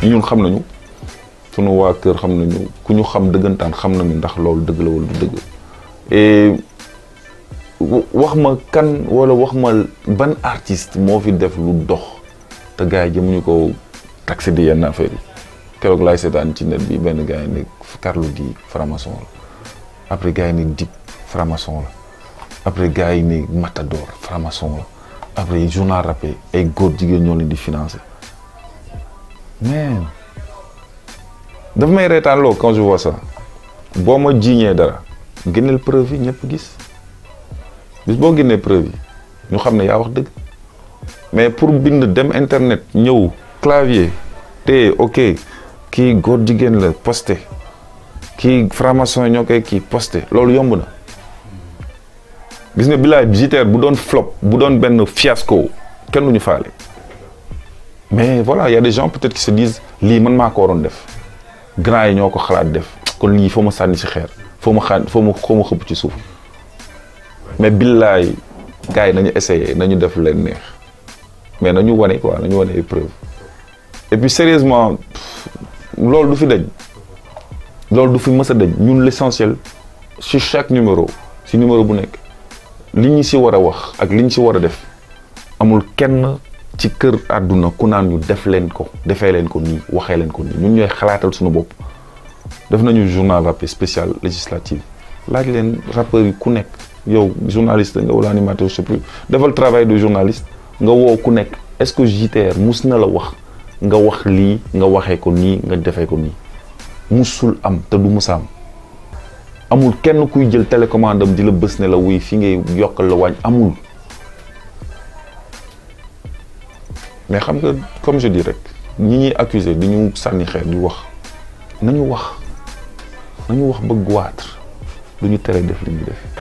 ñun xam nañu sunu waa kër xam nañu ku ñu xam dëggantaan xam nañu ndax loolu dëgg la wala du dëgg et wax ma kan wala wax ma ban artiste moo fi def lu dox te gars yi jëmuñu ko taxé di yenn affaire yi keroog laay seetaan ci net bi benn gars yi ne Carlou D franc-maçon la après gars yi ne Dip franc-maçon la après gars yi ne Matador franc-maçon la après journal rappé ay góor jigéen ñoo leen di financé mais dafa may reetaan loo quand je vois ça boo ma jiiñee dara génneel preuve yi ñëpp gis bis boo génnee preuve yi ñu xam ne yaa wax dëgg mais pour bind dem internet ñëw clavier te ok kii góor jigéen la posté kii franc-maçon ñoo koy kii posté loolu yomb na gis nga bilaay JTR bu doon flop bu doon benn fiasco kenn du ñu faale mais voilà y a des gens peut-être qui se disent lii man maa ko waroon def grand yi ñoo ko xalaat def kon lii foo ma sànni ci xeer foo ma xëpp ci suuf mais billaay gars yi nañu essayé nañu def leen neex mais nañu wane quoi nañu wane ay preuves et puis sérieusement loolu du fi dañ loolu du fi mës a dañ ñun l'essentiel ci chaque numéro ci numéro bu nekk li ñu ci war a wax ak li ñu ci war a def amul kenn ci kër àdduna ku naan ñu def leen ko defee leen ko nii waxee leen ko nii ñun ñooy xalaatal suñu bopp def nañu journal rappé spécial législative laaj leen rappeurs yi ku nekk yow journaliste nga wala animateur je sais plus defal travail de journaliste nga woo ku nekk est-ce que JTR mus na la wax nga wax lii nga waxee ko nii nga defee ko nii musul am te du musa am amul kenn kuy jël télécommande am di la bës ne la wuy fi ngay yokkal la wàññ amul mais xam nga comme je dis rek ñi ñuy accuser di ñu sànni xeer di wax nañu wax ba goitre du ñu tere def li ñu def